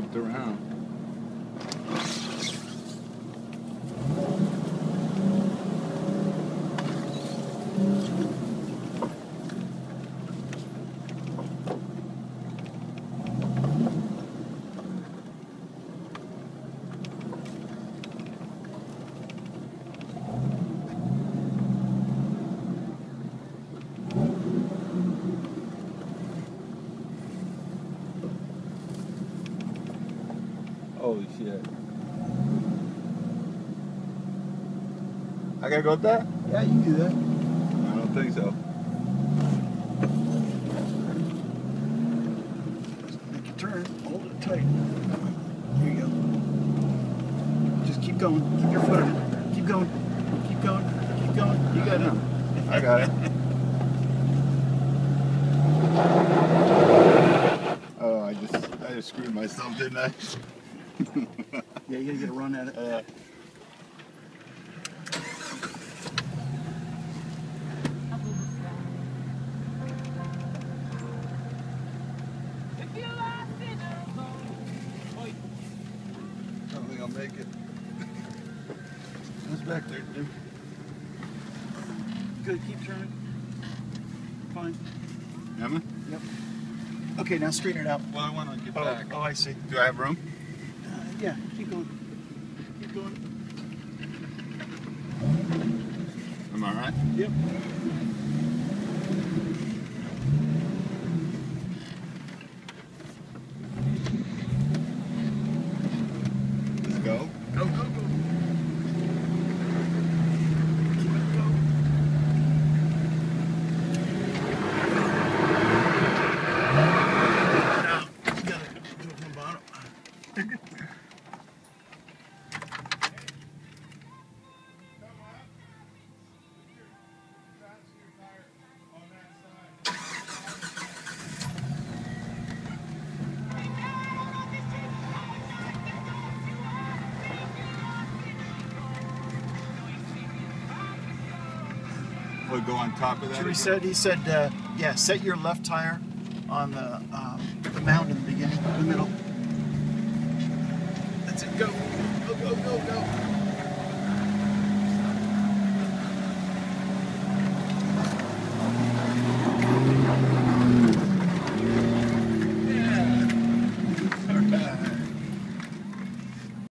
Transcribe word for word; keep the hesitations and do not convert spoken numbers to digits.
jumped around. Holy shit. I gotta go with that? Yeah, you can do that. I don't think so. Just make a turn. Hold it tight. There you go. Just keep going. Keep your foot on it. Keep going. Keep going. Keep going. You got it. I got it. Oh, I just I just screwed myself, didn't I? Yeah, you gotta get a run at it. Uh, I don't think I'll make it. What's back there, dude? Good, keep turning. Fine. Emma? Yep. Okay, now straighten it out. Well, I want to get Oh, back. oh, I see. Do I have room? Uh, yeah, keep going. Keep going. Am I right? Yep. Let's go. Go, go, go. Keep it go. Now, you gotta do it from the bottom. We'll go on top of that. Sure, he again? said, he said, uh, yeah, set your left tire on the, um, the mound in the beginning, the middle. That's it, go. Go, go, go, go.